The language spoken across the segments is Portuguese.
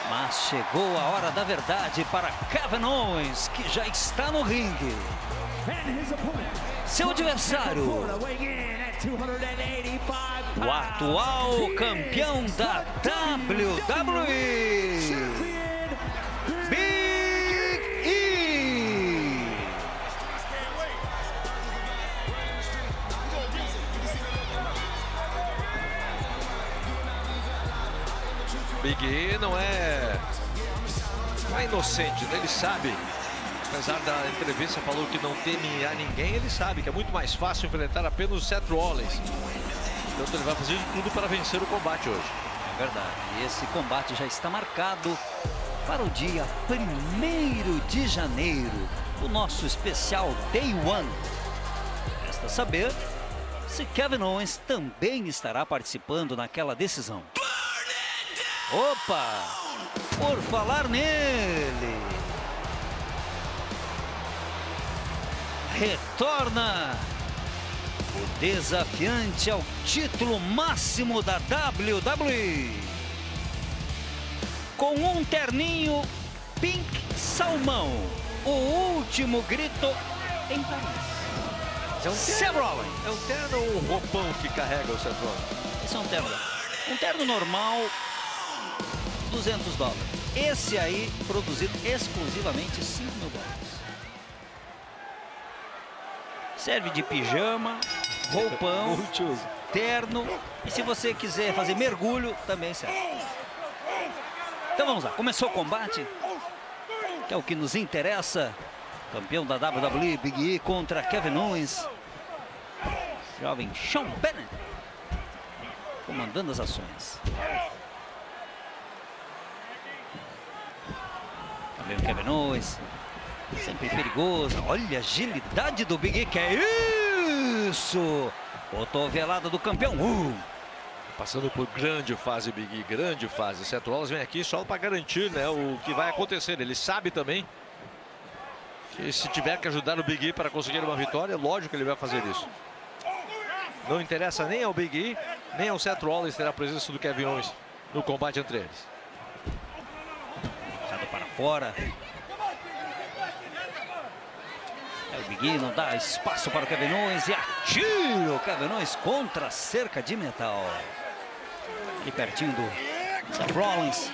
Mas chegou a hora da verdade para Kevin Owens, que já está no ringue. Seu adversário, o atual campeão da WWE, Big E. Big E não é inocente, né? Ele sabe, apesar da entrevista falou que não teme a ninguém, ele sabe que é muito mais fácil enfrentar apenas o Seth Rollins. Então ele vai fazer de tudo para vencer o combate hoje. É verdade, e esse combate já está marcado para o dia 1º de janeiro, o nosso especial Day One. Resta saber se Kevin Owens também estará participando naquela decisão. Opa! Por falar nele, retorna o desafiante ao título máximo da WWE, com um terninho pink salmão, o último grito em Paris. Seth Rollins. É um terno ou um roupão que carrega o Seth Rollins? Esse é um terno. Um terno normal, $200. Esse aí, produzido exclusivamente $5.000. Serve de pijama, roupão, Multiuso. terno. E se você quiser fazer mergulho, também serve. Então vamos lá, começou o combate, que é o que nos interessa. Campeão da WWE, Big E contra Kevin Owens. Jovem Sean Bennett comandando as ações. Tá vendo Kevin Owens? Sempre perigoso. Olha a agilidade do Big E, que é isso! Cotovelada do campeão. Passando por grande fase, Big E, grande fase. Seth Rollins vem aqui só para garantir, né, o que vai acontecer. Ele sabe também que se tiver que ajudar o Big E para conseguir uma vitória, lógico que ele vai fazer isso. Não interessa nem ao Big E, nem ao Seth Rollins ter a presença do Kevin Owens no combate entre eles. Passado para fora. O Big E não dá espaço para o Kevin Owens e atira o Kevin Owens contra a cerca de metal. Ali pertinho do Seth Rollins.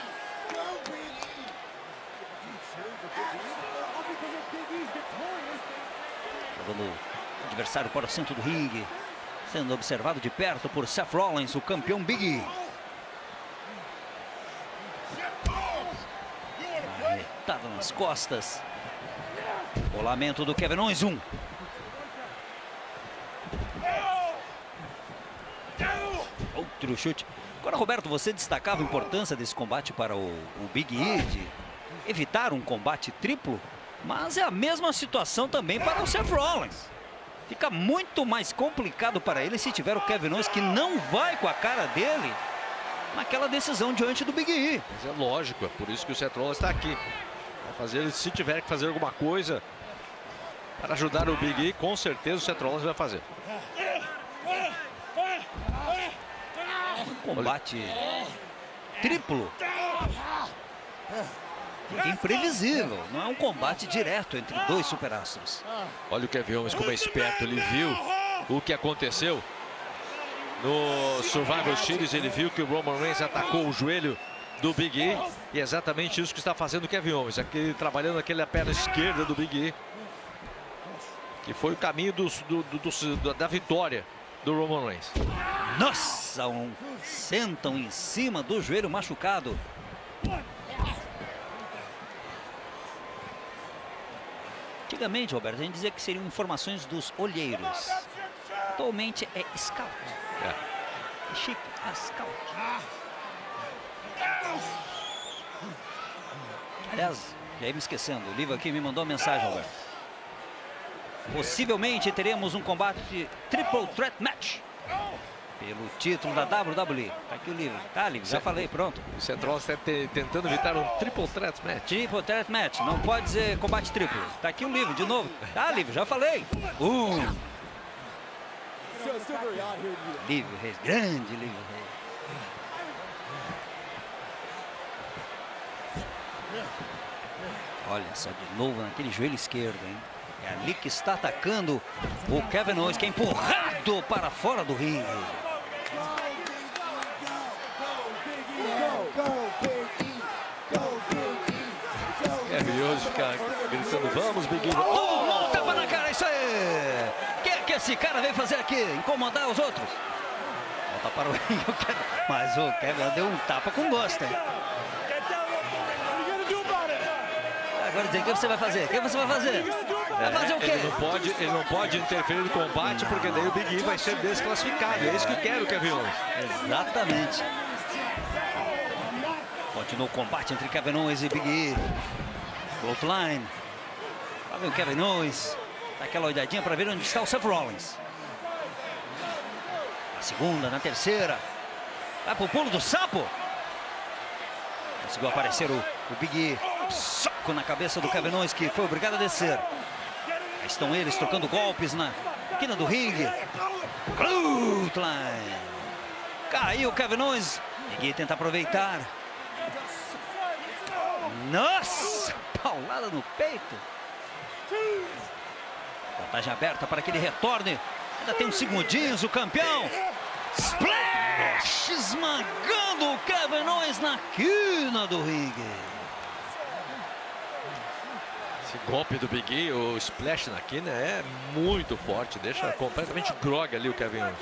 Jogando o adversário para o centro do ringue. Sendo observado de perto por Seth Rollins, o campeão Big E. Arretada nas costas. Rolamento do Kevin Owens, outro chute. Agora, Roberto, você destacava a importância desse combate para o Big E, de evitar um combate triplo, mas é a mesma situação também para o Seth Rollins. Fica muito mais complicado para ele se tiver o Kevin Owens, que não vai com a cara dele naquela decisão diante do Big E. Mas é lógico, é por isso que o Seth Rollins está aqui. Vai fazer, se tiver que fazer alguma coisa para ajudar o Big E, com certeza o Seth Rollins vai fazer. Combate triplo. Fica imprevisível. Não é um combate direto entre dois superastros. Olha o Kevin Owens como é esperto. Ele viu o que aconteceu no Survivor Series. Ele viu que o Roman Reigns atacou o joelho do Big E. E é exatamente isso que está fazendo o Kevin Owens. Aqui, trabalhando aquela perna esquerda do Big E. Que foi o caminho da vitória do Roman Reigns. Nossa, sentam em cima do joelho machucado. Antigamente, Roberto, a gente dizia que seriam informações dos olheiros. Atualmente é scout. É chique, scout. Aliás, já ia me esquecendo, o livro aqui me mandou uma mensagem, Roberto. Possivelmente teremos um combate Triple Threat Match pelo título da WWE. Tá aqui o livro. Tá, livro, já falei, pronto. O Seth Rollins está tentando evitar um Triple Threat Match. Triple Threat Match, não pode dizer combate triplo. Tá aqui o livro, de novo. Tá, livro, já falei. Livro Reis, grande livro Reis. Olha só, de novo naquele joelho esquerdo, hein? É ali que está atacando o Kevin Owens, que é empurrado para fora do ringue. Kevin Owens fica gritando, vamos, Big E. Tomou um tapa na cara, isso aí! O que esse cara veio fazer aqui? Incomodar os outros? Volta para o ringue, mas o Kevin deu um tapa com gosto, hein? Agora dizer, o que você vai fazer? O que você vai fazer? Vai fazer o quê? Ele não pode interferir no combate, porque daí o Big E vai ser desclassificado. É isso que quer o Kevin Owens. Exatamente. Continua o combate entre Kevin Owens e Big E. Clothesline. Lá vem o Kevin Owens. Dá aquela olhadinha para ver onde está o Seth Rollins. Na segunda, na terceira. Vai pro pulo do sapo. Conseguiu aparecer o Big E. Soco na cabeça do Kevin Owens, que foi obrigado a descer. Aí estão eles trocando golpes na esquina do ringue. Clothesline. Caiu o Kevin Owens. Big E tenta aproveitar. Nossa! Paulada no peito. Vantagem aberta para que ele retorne. Ainda tem uns segundinhos o campeão. Splash! Esmagando o Kevin Owens na quina do ringue. Esse golpe do Big E, o splash na quina, é muito forte. Deixa completamente grog ali o Kevin Owens.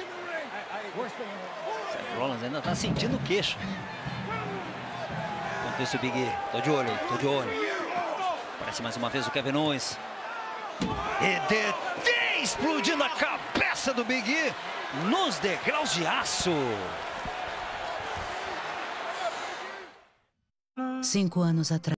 Seth Rollins ainda está sentindo o queixo. Enquanto isso, o Big E. Tô de olho, tô de olho. Aparece mais uma vez o Kevin Owens. E DT explodindo a cabeça do Big E nos degraus de aço. 5 anos atrás.